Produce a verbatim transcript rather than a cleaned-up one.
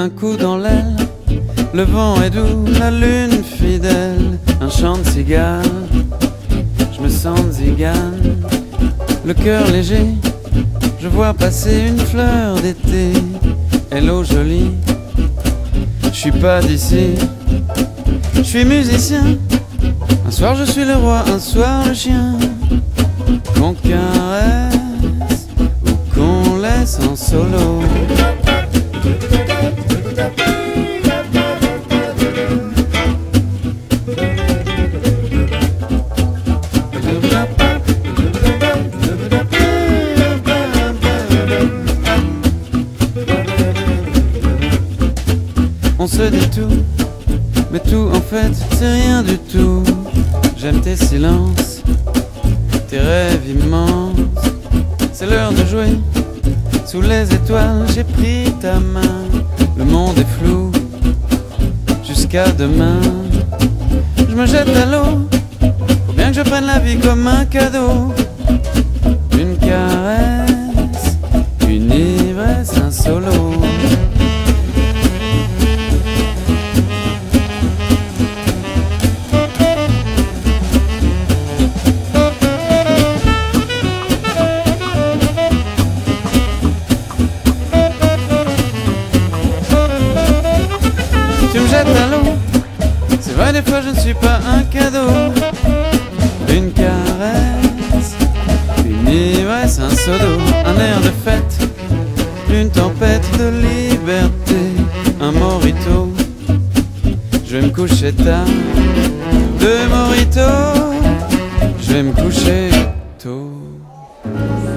un coup dans l'aile. Le vent est doux, la lune fidèle, un chant de cigale. Je me sens zigane, le cœur léger. Je vois passer une fleur d'été. Hello jolie, je suis pas d'ici. Je suis musicien. Un soir je suis le roi, un soir le chien. Qu'on caresse ou qu'on laisse en solo. On se dit tout, mais tout en fait c'est rien du tout. J'aime tes silences, tes rêves immenses. C'est l'heure de jouer, sous les étoiles j'ai pris ta main. Le monde est flou, jusqu'à demain. Je me jette à l'eau, faut bien que je prenne la vie comme un cadeau. Une caresse, une ivresse, un solo. Tu me jettes à l'eau, c'est vrai des fois je ne suis pas un cadeau. Une caresse, une ivresse, un seau d'eau, un air de fête, une tempête de liberté, un morito. Je vais me coucher tard, deux moritos, je vais me coucher tôt.